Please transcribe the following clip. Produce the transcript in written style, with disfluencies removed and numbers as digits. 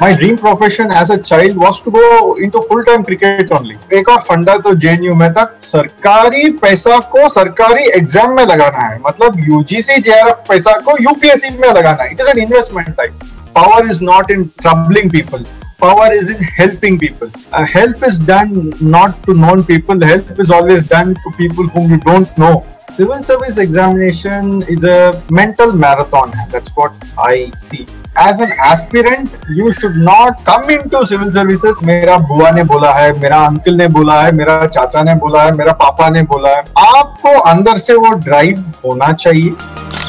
My dream profession as a child was to go into full-time cricket only. एक और फंडा तो JNU में था, सरकारी पैसा को सरकारी एग्जाम में लगाना है, मतलब यूजीसी जेआरएफ पैसा को यूपीएससी में लगाना है. It is an investment type. Power is not in troubling people. Power is in helping people. Help is done not to known people. Help is always done to people whom you don't know. Civil service examination is a mental marathon. That's what I see. As an aspirant, you should not come into civil services. मेरा बुआ ने बोला है, मेरा uncle ने बोला है, मेरा चाचा ने बोला है, मेरा पापा ने बोला है. आपको अंदर से वो ड्राइव होना चाहिए.